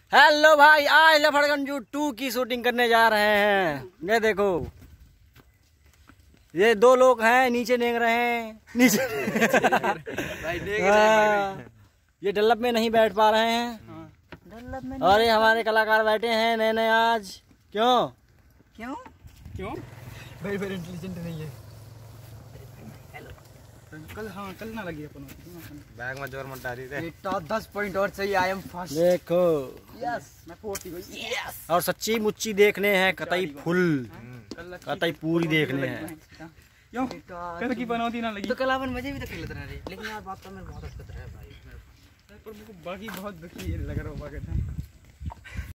Hello भाई, आज लफड़गंजू 2 की शूटिंग करने जा रहे हैं। ये देखो, ये 2 लोग हैं, नीचे देख रहे हैं, नीचे भाई देख रहे हैं। ये डल्लब में नहीं बैठ पा रहे हैं। डल्लब में और ये हमारे कलाकार बैठे हैं नए नए आज। क्यों क्यों क्यों भाई वेरी इंटेलिजेंट नहीं है। कल ना लगी अपन बैग में जोर मत डाली रे। बेटा 10 पॉइंट और चाहिए। I am first. देखो, यस मैं 40 गई। यस और सच्ची मुच्ची देखने हैं, कतई फुल, कतई पूरी देखने हैं। क्यों कल की बनौती ना लगी तो कल अपन मजे भी तो खेलते रहे, लेकिन यार बात तो मेरे बहुत अच्छा है भाई। पर मुझे बाकी बहुत दुखी लग रहा है।